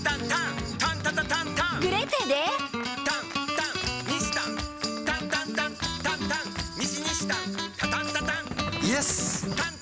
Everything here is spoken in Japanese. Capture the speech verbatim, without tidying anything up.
タンタンタンタタタンタングレーテでタンタン西タンタンタンタンタンタン西西タンタタンタタンイエス。 タン